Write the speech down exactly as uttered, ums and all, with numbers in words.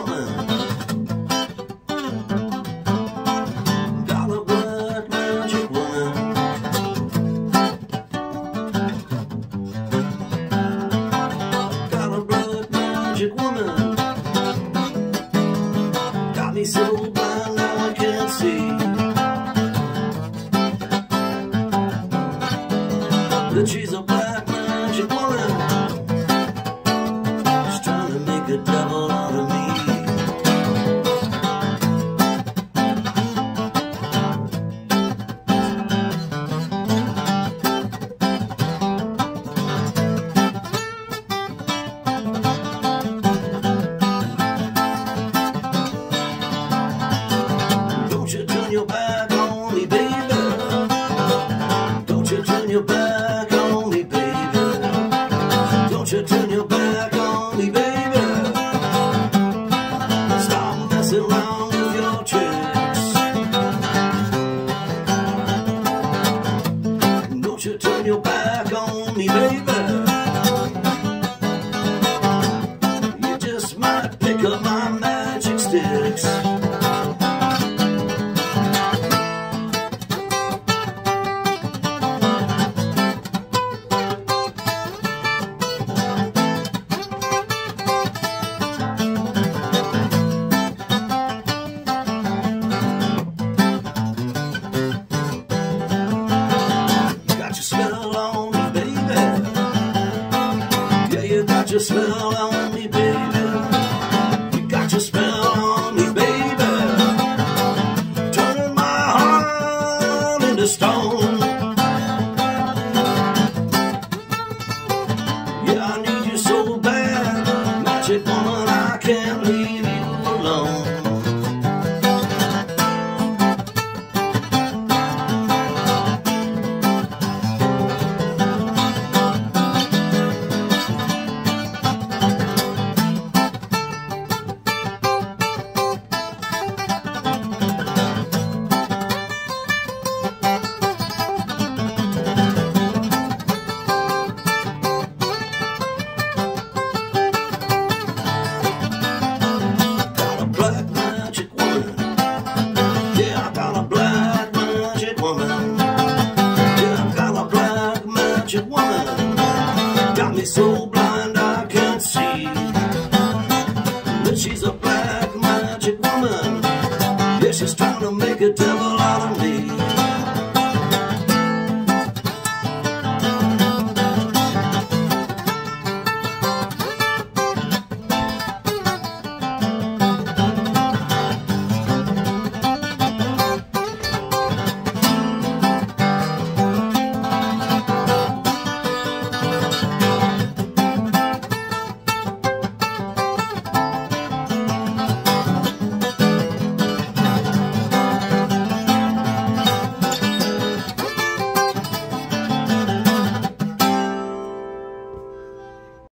woman. Got a black magic woman. Got a black magic woman. Got me so blind now I can't see that she's a black magic woman. She's trying to make a devil out of me. Don't you turn your back on me, baby. Don't you turn your back on me, baby. Don't you turn your back on me, baby. Stop messing around with your tricks. Don't you turn your back on me, baby. You just might pick up my magic sticks. Got your smell on me, baby. You got your smell on me, baby. Turning my heart into stone. Yeah, I need you so bad, magic woman, I can't leave you alone. Woman got me so blind I can't see that she's a black magic woman. Yeah, she's trying to make a devil